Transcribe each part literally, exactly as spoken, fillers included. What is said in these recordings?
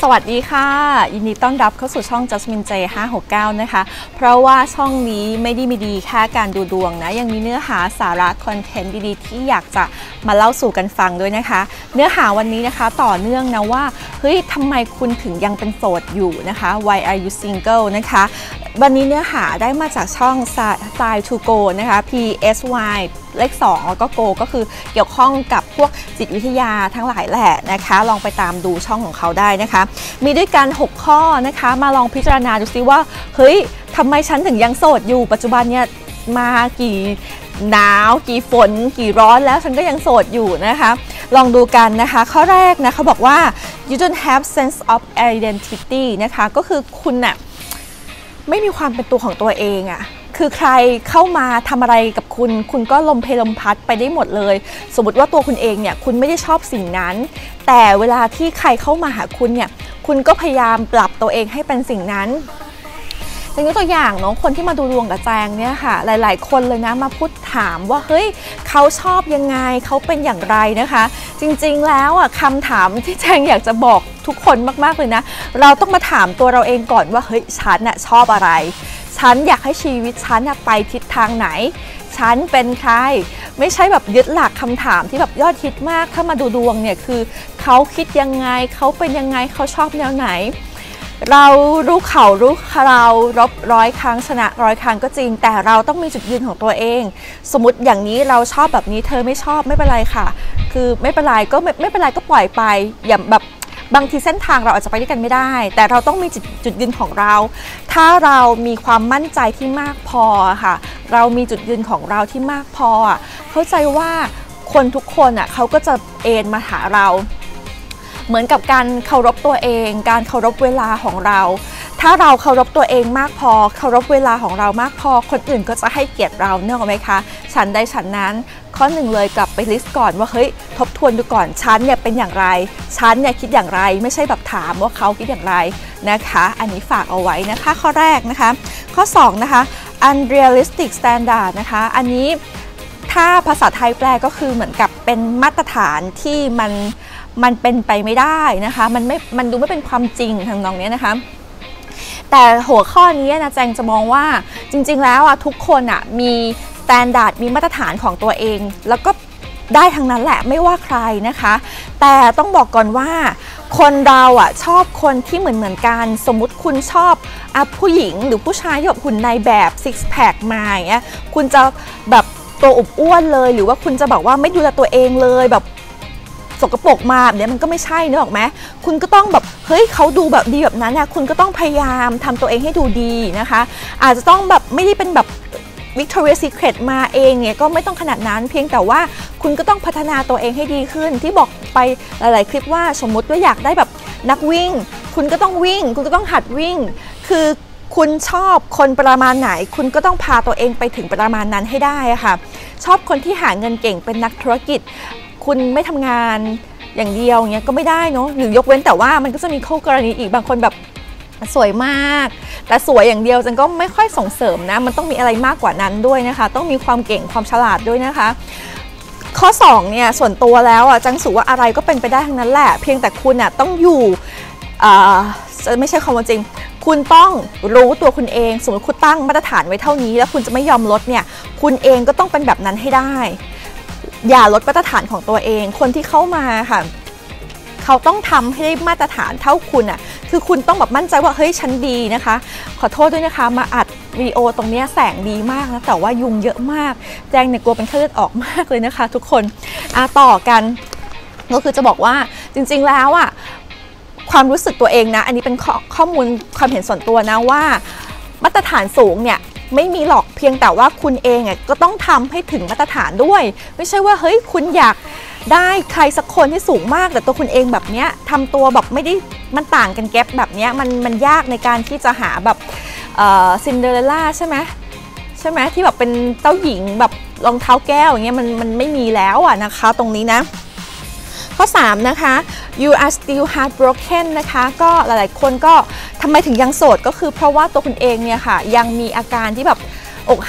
สวัสดีค่ะยินดีต้อนรับเข้าสู่ช่อง Jasmine เจ ห้าหกเก้า นะคะเพราะว่าช่องนี้ไม่ได้มีดีแค่การดูดวงนะยังมีเนื้อหาสาระคอนเทนต์ดีๆที่อยากจะมาเล่าสู่กันฟังด้วยนะคะเนื้อหาวันนี้นะคะต่อเนื่องนะว่าเฮ้ยทำไมคุณถึงยังเป็นโสดอยู่นะคะ Why are you single นะคะวันนี้เนื้อหาได้มาจากช่อง Style to Go นะคะ P S Y เลขสองแล้วก็ Go ก็คือเกี่ยวข้องกับพวกจิตวิทยาทั้งหลายแหละนะคะลองไปตามดูช่องของเขาได้นะคะมีด้วยกันหกข้อนะคะมาลองพิจารณาดูซิว่าเฮ้ยทำไมฉันถึงยังโสดอยู่ปัจจุบันเนี่ยมากี่หนาวกี่ฝนกี่ร้อนแล้วฉันก็ยังโสดอยู่นะคะลองดูกันนะคะข้อแรกนะเขาบอกว่า you don't have sense of identity นะคะก็คือคุณน่ะไม่มีความเป็นตัวของตัวเองอะคือใครเข้ามาทำอะไรกับคุณคุณก็ลมเพลลมพัดไปได้หมดเลยสมมติว่าตัวคุณเองเนี่ยคุณไม่ได้ชอบสิ่งนั้นแต่เวลาที่ใครเข้ามาหาคุณเนี่ยคุณก็พยายามปรับตัวเองให้เป็นสิ่งนั้นอย่างนี้ตัวอย่างเนาะคนที่มาดูดวงกับแจงเนี่ยค่ะหลายๆคนเลยนะมาพูดถามว่าเฮ้ยเขาชอบยังไงเขาเป็นอย่างไรนะคะจริงๆแล้วอ่ะคำถามที่แจงอยากจะบอกทุกคนมากๆเลยนะเราต้องมาถามตัวเราเองก่อนว่าเฮ้ยฉันน่ะชอบอะไรฉันอยากให้ชีวิตฉันไปทิศทางไหนฉันเป็นใครไม่ใช่แบบยึดหลักคำถามที่แบบยอดฮิตมากถ้ามาดูดวงเนี่ยคือเขาคิดยังไงเขาเป็นยังไงเขาชอบแนวไหนเรารู้เขารู้เรารบร้อยครั้งชนะร้อยครั้งก็จริงแต่เราต้องมีจุดยืนของตัวเองสมมติอย่างนี้เราชอบแบบนี้เธอไม่ชอบไม่เป็นไรค่ะคือไม่เป็นไรก็ไม่ไม่เป็นไรก็ปล่อยไปอย่าแบบบางทีเส้นทางเราอาจจะไปด้วยกันไม่ได้แต่เราต้องมีจุดจุดยืนของเราถ้าเรามีความมั่นใจที่มากพอค่ะเรามีจุดยืนของเราที่มากพอเข้าใจว่าคนทุกคนอ่ะเขาก็จะเอ็นมาหาเราเหมือนกับการเคารพตัวเองการเคารพเวลาของเราถ้าเราเคารพตัวเองมากพอเคารพเวลาของเรามากพอคนอื่นก็จะให้เกียรติเราเนอะไหมคะฉันได้ฉันนั้นข้อหนึ่งเลยกลับไปลิสต์ก่อนว่าเฮ้ยทบทวนดูก่อนฉันเนี่ยเป็นอย่างไรฉันเนี่ยคิดอย่างไรไม่ใช่แบบถามว่าเขาคิดอย่างไรนะคะอันนี้ฝากเอาไว้นะคะข้อแรกนะคะข้อสองนะคะ unrealistic standard นะคะอันนี้ถ้าภาษาไทยแปลก็คือเหมือนกับเป็นมาตรฐานที่มันมันเป็นไปไม่ได้นะคะมันไม่มันดูไม่เป็นความจริงทางน้องเนี้ยนะคะแต่หัวข้อนี้นะแจงจะมองว่าจริงๆแล้วอ่ะทุกคนอ่ะมีสแตนดาร์ดมีมาตรฐานของตัวเองแล้วก็ได้ทั้งนั้นแหละไม่ว่าใครนะคะแต่ต้องบอกก่อนว่าคนเราอ่ะชอบคนที่เหมือนเหมือนกันสมมุติคุณชอบอ่ะผู้หญิงหรือผู้ชายที่แบบหุ่นในแบบซิกแพคมาอย่างเงี้ยคุณจะแบบตัวอบอ้วนเลยหรือว่าคุณจะบอกว่าไม่ดูแลตัวเองเลยแบบสกปรกมาแบบนี้มันก็ไม่ใช่นึกออกไหมคุณก็ต้องแบบเฮ้ยเขาดูแบบดีแบบนั้นนะคุณก็ต้องพยายามทำตัวเองให้ดูดีนะคะอาจจะต้องแบบไม่ได้เป็นแบบ Victoria's Secret มาเองเนี่ยก็ไม่ต้องขนาดนั้นเพียงแต่ว่าคุณก็ต้องพัฒนาตัวเองให้ดีขึ้นที่บอกไปหลายๆคลิปว่าสมมุติว่าอยากได้แบบนักวิ่งคุณก็ต้องวิ่งคุณก็ต้องหัดวิ่งคือคุณชอบคนประมาณไหนคุณก็ต้องพาตัวเองไปถึงประมาณนั้นให้ได้ค่ะชอบคนที่หาเงินเก่งเป็นนักธุรกิจคุณไม่ทำงานอย่างเดียวเงี้ยก็ไม่ได้เนาะหรือยกเว้นแต่ว่ามันก็จะมีข้อกรณีอีกบางคนแบบสวยมากแต่สวยอย่างเดียวจันก็ไม่ค่อยส่งเสริมนะมันต้องมีอะไรมากกว่านั้นด้วยนะคะต้องมีความเก่งความฉลาดด้วยนะคะข้อสองเนี่ยส่วนตัวแล้วอ่ะจังสูว่าอะไรก็เป็นไปได้ทั้งนั้นแหละเพียงแต่คุณอ่ะต้องอยู่ไม่ใช่ความจริงคุณต้องรู้ตัวคุณเองสมมติคุณตั้งมาตรฐานไว้เท่านี้แล้วคุณจะไม่ยอมลดเนี่ยคุณเองก็ต้องเป็นแบบนั้นให้ได้อย่าลดมาตรฐานของตัวเองคนที่เข้ามาค่ะเขาต้องทำให้ได้มาตรฐานเท่าคุณอ่ะคือคุณต้องแบบมั่นใจว่าเฮ้ยฉันดีนะคะขอโทษด้วยนะคะมาอัดวีดีโอตรงนี้แสงดีมากนะแต่ว่ายุงเยอะมากแจงเนี่ยกลัวเป็นไข้เลือดออกมากเลยนะคะทุกคนอ่ะต่อกันก็คือจะบอกว่าจริงๆแล้วอ่ะความรู้สึกตัวเองนะอันนี้เป็นข้อมูลความเห็นส่วนตัวนะว่ามาตรฐานสูงเนี่ยไม่มีหรอกเพียงแต่ว่าคุณเองอ่ะก็ต้องทำให้ถึงมาตรฐานด้วยไม่ใช่ว่าเฮ้ยคุณอยากได้ใครสักคนที่สูงมากแต่ตัวคุณเองแบบเนี้ยทำตัวแบบไม่ได้มันต่างกันแก๊ปแบบเนี้ยมันมันยากในการที่จะหาแบบซินเดอเรลล่าใช่ไหมใช่ไหมที่แบบเป็นเจ้าหญิงแบบรองเท้าแก้วอย่างเงี้ยมันมันไม่มีแล้วอ่ะนะคะตรงนี้นะข้อสามนะคะ you are still heartbroken นะคะก็หลายๆคนก็ทำไมถึงยังโสดก็คือเพราะว่าตัวคุณเองเนี่ยค่ะยังมีอาการที่แบบอกหัก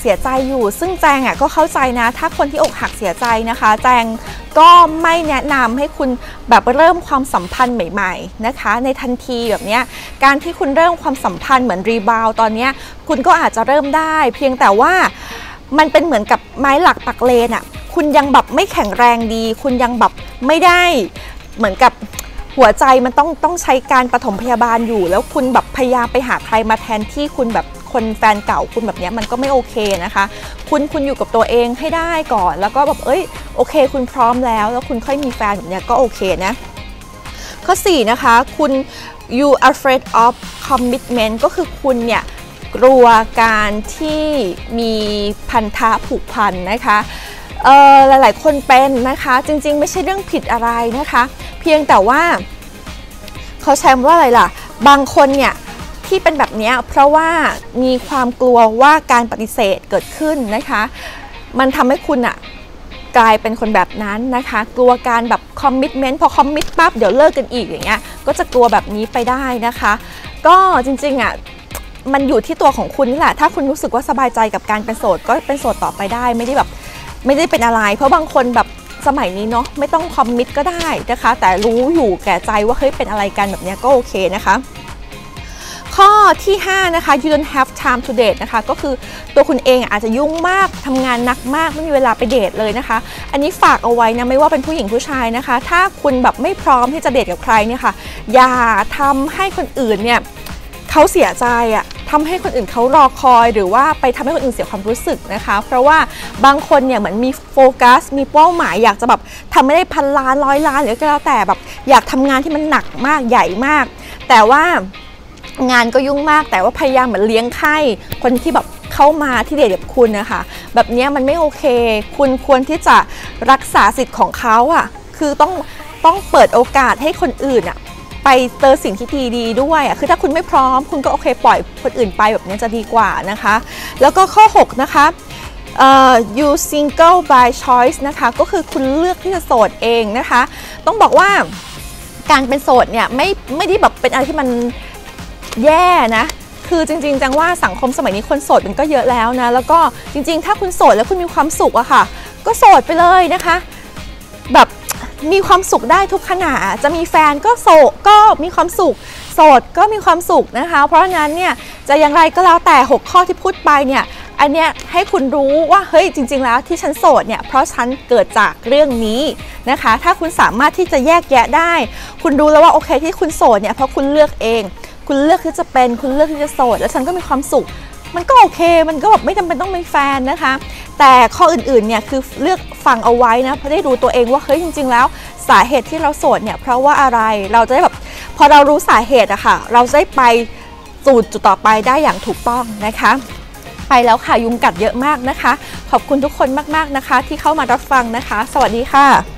เสียใจอยู่ซึ่งแจงอ่ะก็เข้าใจนะถ้าคนที่อกหักเสียใจนะคะแจงก็ไม่แนะนำให้คุณแบบเริ่มความสัมพันธ์ใหม่ๆนะคะในทันทีแบบนี้การที่คุณเริ่มความสัมพันธ์เหมือนรีบาวตอนนี้คุณก็อาจจะเริ่มได้เพียงแต่ว่ามันเป็นเหมือนกับไม้หลักปักเลนอ่ะคุณยังแบบไม่แข็งแรงดีคุณยังแบบไม่ได้เหมือนกับหัวใจมันต้องต้องใช้การปฐมพยาบาลอยู่แล้วคุณแบบพยายามไปหาใครมาแทนที่คุณแบบคนแฟนเก่าคุณแบบนี้มันก็ไม่โอเคนะคะคุณคุณอยู่กับตัวเองให้ได้ก่อนแล้วก็แบบเอ้ยโอเคคุณพร้อมแล้วแล้วคุณค่อยมีแฟนแบบนี้ก็โอเคนะข้อสี่นะคะคุณ you afraid of commitment ก็คือคุณเนี่ยกลัวการที่มีพันธะผูกพันนะคะเอ่อหลายๆคนเป็นนะคะจริงๆไม่ใช่เรื่องผิดอะไรนะคะเพียงแต่ว่าเขาใช้คำว่าอะไรล่ะบางคนเนี่ยที่เป็นแบบนี้เพราะว่ามีความกลัวว่าการปฏิเสธเกิดขึ้นนะคะมันทำให้คุณอะกลายเป็นคนแบบนั้นนะคะกลัวการแบบคอมมิตเมนต์พอคอมมิตปั๊บเดี๋ยวเลิกกันอีกอย่างเงี้ยก็จะกลัวแบบนี้ไปได้นะคะก็จริงๆอะมันอยู่ที่ตัวของคุณนี่แหละถ้าคุณรู้สึกว่าสบายใจกับการเป็นโสดก็เป็นโสดต่อไปได้ไม่ได้แบบไม่ได้เป็นอะไรเพราะบางคนแบบสมัยนี้เนาะไม่ต้องคอมมิตก็ได้นะคะแต่รู้อยู่แก่ใจว่าเฮ้ยเป็นอะไรกันแบบนี้ก็โอเคนะคะข้อที่ห้านะคะ you don't have time to date นะคะก็คือตัวคุณเองอาจจะยุ่งมากทำงานหนักมากไม่มีเวลาไปเดทเลยนะคะอันนี้ฝากเอาไว้นะไม่ว่าเป็นผู้หญิงผู้ชายนะคะถ้าคุณแบบไม่พร้อมที่จะเดทกับใครเนี่ยค่ะอย่าทำให้คนอื่นเนี่ยเขาเสียใจอะทำให้คนอื่นเขารอคอยหรือว่าไปทำให้คนอื่นเสียความรู้สึกนะคะเพราะว่าบางคนเนี่ยเหมือนมีโฟกัสมีเป้าหมายอยากจะแบบทำไม่ได้พันล้านร้อยล้านหรือก็แล้วแต่แบบอยากทำงานที่มันหนักมากใหญ่มากแต่ว่างานก็ยุ่งมากแต่ว่าพยายามเหมือนเลี้ยงไข่คนที่แบบเข้ามาที่เดทกับคุณนะคะแบบนี้มันไม่โอเคคุณควรที่จะรักษาสิทธิ์ของเขาอ่ะคือต้องต้องเปิดโอกาสให้คนอื่นอ่ะไปเจอสิ่งที่ดีๆด้วยอ่ะคือถ้าคุณไม่พร้อมคุณก็โอเคปล่อยคนอื่นไปแบบนี้จะดีกว่านะคะแล้วก็ข้อหกนะคะ uh, you single by choice นะคะก็คือคุณเลือกที่จะโสดเองนะคะต้องบอกว่าการเป็นโสดเนี่ยไม่ไม่ได้แบบเป็นอะไรที่มันแย่นะคือจริงๆจังว่าสังคมสมัยนี้คนโสดมันก็เยอะแล้วนะแล้วก็จริงๆถ้าคุณโสดแล้วคุณมีความสุขอะค่ะก็โสดไปเลยนะคะแบบมีความสุขได้ทุกขณะจะมีแฟนก็โสดก็มีความสุขโสดก็มีความสุขนะคะเพราะฉะนั้นเนี่ยจะอย่างไรก็แล้วแต่หกข้อที่พูดไปเนี่ยอันเนี้ยให้คุณรู้ว่าเฮ้ยจริงๆแล้วที่ฉันโสดเนี่ยเพราะฉันเกิดจากเรื่องนี้นะคะถ้าคุณสามารถที่จะแยกแยะได้คุณรู้แล้วว่าโอเคที่คุณโสดเนี่ยเพราะคุณเลือกเองคุณเลือกที่จะเป็นคุณเลือกที่จะโสดแล้วฉันก็มีความสุขมันก็โอเคมันก็แบบไม่จำเป็นต้องมีแฟนนะคะแต่ข้ออื่นๆเนี่ยคือเลือกฟังเอาไว้นะเพราะได้รู้ตัวเองว่าเฮ้ยจริงๆแล้วสาเหตุที่เราโสดเนี่ยเพราะว่าอะไรเราจะได้แบบพอเรารู้สาเหตุอะค่ะเราจะได้ไปสู่จุดต่อไปได้อย่างถูกต้องนะคะไปแล้วค่ะยุงกัดเยอะมากนะคะขอบคุณทุกคนมากๆนะคะที่เข้ามารับฟังนะคะสวัสดีค่ะ